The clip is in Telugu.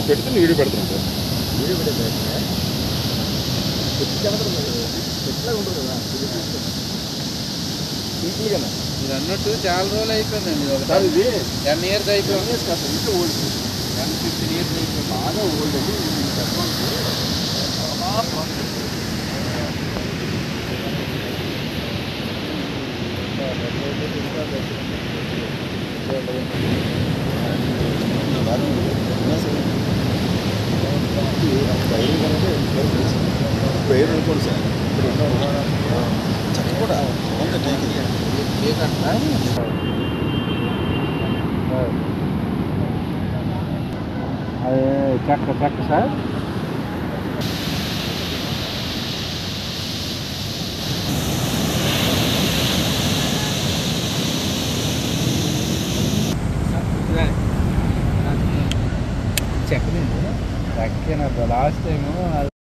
పెడితే వీడియో పెడుతున్నాం సార్. వీడియో పెట్టే ఎట్లా ఉంటుంది కదా సింపుల్గానే. మీరు అన్నట్టు చాలా రోజులు అయిపోయిందండి. సార్ ఇది 10 years అయిపోయింది. కాదు సార్, ఇంకా ఓల్డ్ 10-15 years అయిపోయింది. బాగా ఓల్డ్ అండి. ఇది చెప్పాలంటే చాలా ప్రాసెస్. పేరు అనుకోండి సార్. చక్క కూడా అది చెక్క సార్. చెక్కనండి. చెక్కేనా లాస్ట్ టైము